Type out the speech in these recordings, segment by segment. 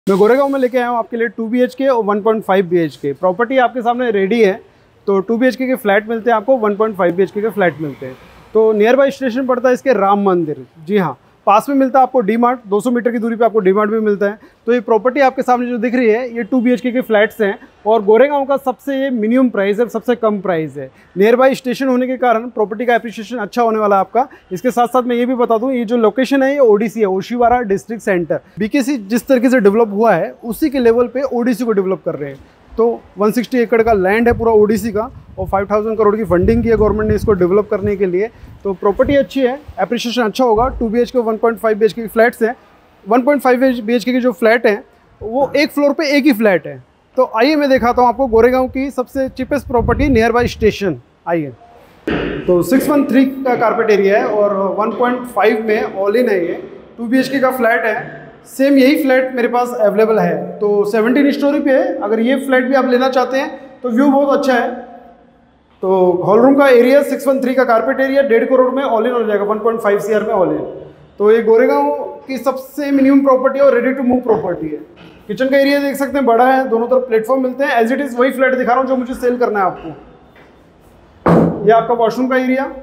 मैं गोरेगांव में लेके आया हूँ आपके लिए 2 BHK और 1.5 BHK प्रॉपर्टी आपके सामने रेडी है। तो 2 BHK के फ्लैट मिलते हैं आपको, 1.5 BHK के फ्लैट मिलते हैं। तो नियर बाई स्टेशन पड़ता है इसके राम मंदिर, जी हाँ, पास में मिलता है आपको डी मार्ट, 200 मीटर की दूरी पे आपको डी मार्ट भी मिलता है। तो ये प्रॉपर्टी आपके सामने जो दिख रही है ये 2 BHK के फ्लैट्स हैं और गोरेगांव का सबसे ये मिनिमम प्राइस है, सबसे कम प्राइस है। नियर बाई स्टेशन होने के कारण प्रॉपर्टी का एप्रिसिएशन अच्छा होने वाला है आपका। इसके साथ साथ मैं ये भी बता दूं, ये जो लोकेशन है ये ओडीसी है, ओशिवारा डिस्ट्रिक्ट सेंटर। बीकेसी जिस तरीके से डेवलप हुआ है उसी के लेवल पे ओडीसी को डेवलप कर रहे हैं। तो 160 एकड़ का लैंड है पूरा ओडीसी का और 5000 करोड़ की फंडिंग की है गवर्नमेंट ने इसको डेवलप करने के लिए। तो प्रॉपर्टी अच्छी है, एप्रिसिएशन अच्छा होगा। 2 BHK 1.5 BHK के फ्लैट्स हैं। 1.5 BHK के जो फ्लैट हैं वो एक फ्लोर पे एक ही फ्लैट है। तो आइए मैं दिखाता हूँ आपको गोरेगांव की सबसे cheapest property near by station. आइए, तो 613 का कारपेट एरिया है और 1.5 में ऑल इन है। ये 2 BHK का फ्लैट है। सेम यही फ्लैट मेरे पास अवेलेबल है। तो 17 स्टोरी पे है। अगर ये फ्लैट भी आप लेना चाहते हैं तो व्यू बहुत अच्छा है। तो हॉल रूम का एरिया 613 का कारपेट एरिया 1.5 करोड़ में ऑल इन हो जाएगा, 1.5 CR में ऑल इन। तो ये गोरेगांव की सबसे मिनिमम प्रॉपर्टी और रेडी टू मूव प्रॉपर्टी है। किचन का एरिया देख सकते हैं, बड़ा है, दोनों तरफ प्लेटफॉर्म मिलते हैं। एज इट इज़ वही फ्लैट दिखा रहा हूँ जो मुझे सेल करना है आपको। ये आपका वॉशरूम का एरिया।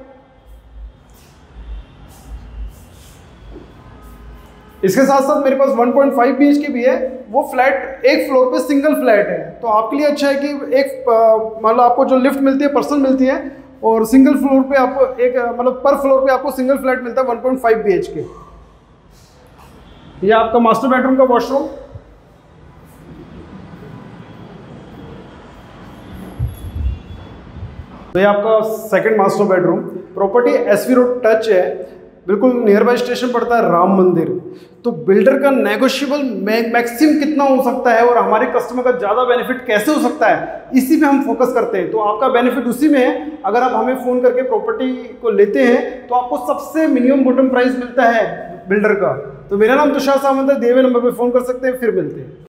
इसके साथ साथ मेरे पास 1.5 BHK भी है। वो फ्लैट एक फ्लोर पे सिंगल फ्लैट है। तो आपके लिए अच्छा है कि एक मतलब आपको जो लिफ्ट मिलती है पर्सनल मिलती है और सिंगल फ्लोर पे आपको एक मतलब पर फ्लोर पे आपको सिंगल फ्लैट मिलता है 1.5 BHK। ये आपका मास्टर बेडरूम का वॉशरूम। तो ये आपका second master bedroom. Property SV road touch है, बिल्कुल नियर बाई स्टेशन पड़ता है राम मंदिर। तो बिल्डर का नेगोशिएबल मैक्सिमम कितना हो सकता है और हमारे कस्टमर का ज़्यादा बेनिफिट कैसे हो सकता है, इसी पे हम फोकस करते हैं। तो आपका बेनिफिट उसी में है। अगर आप हमें फ़ोन करके प्रॉपर्टी को लेते हैं तो आपको सबसे मिनिमम बॉटम प्राइस मिलता है बिल्डर का। तो मेरा नाम तुषार सावंत है, दिए हुए नंबर पर फ़ोन कर सकते हैं। फिर मिलते हैं।